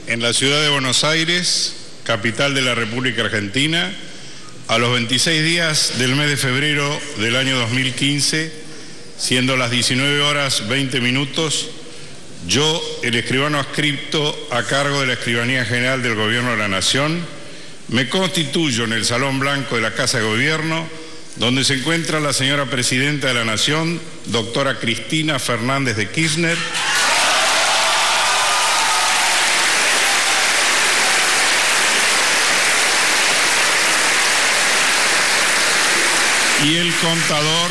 en la ciudad de Buenos Aires, capital de la República Argentina, a los 26 días del mes de febrero del año 2015, siendo las 19 horas 20 minutos, yo, el escribano adscripto a cargo de la Escribanía General del Gobierno de la Nación, me constituyo en el Salón Blanco de la Casa de Gobierno, donde se encuentra la señora Presidenta de la Nación, doctora Cristina Fernández de Kirchner, y el contador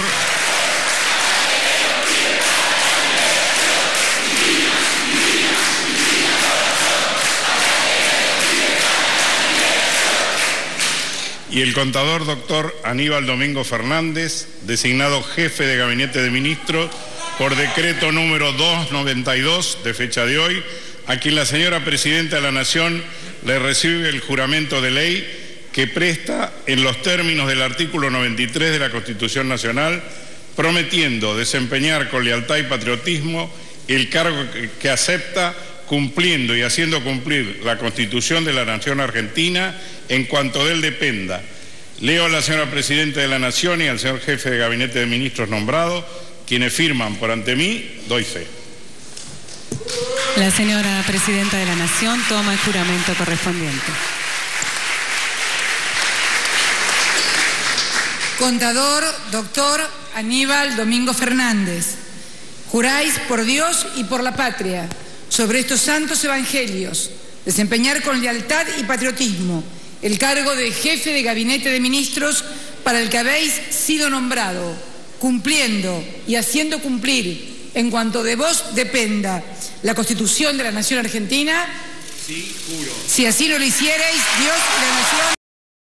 doctor Aníbal Domingo Fernández, designado jefe de Gabinete de Ministros por decreto número 292 de fecha de hoy, a quien la señora Presidenta de la Nación le recibe el juramento de ley que presta en los términos del artículo 93 de la Constitución Nacional, prometiendo desempeñar con lealtad y patriotismo el cargo que acepta, cumpliendo y haciendo cumplir la Constitución de la Nación Argentina en cuanto de él dependa. Leo a la señora Presidenta de la Nación y al señor Jefe de Gabinete de Ministros nombrado, quienes firman por ante mí, doy fe. La señora Presidenta de la Nación toma el juramento correspondiente. Contador, doctor Aníbal Domingo Fernández, juráis por Dios y por la patria, sobre estos santos evangelios, desempeñar con lealtad y patriotismo el cargo de jefe de Gabinete de Ministros para el que habéis sido nombrado, cumpliendo y haciendo cumplir, en cuanto de vos dependa, la Constitución de la Nación Argentina. Sí, juro. Si así no lo hicierais, Dios y la Nación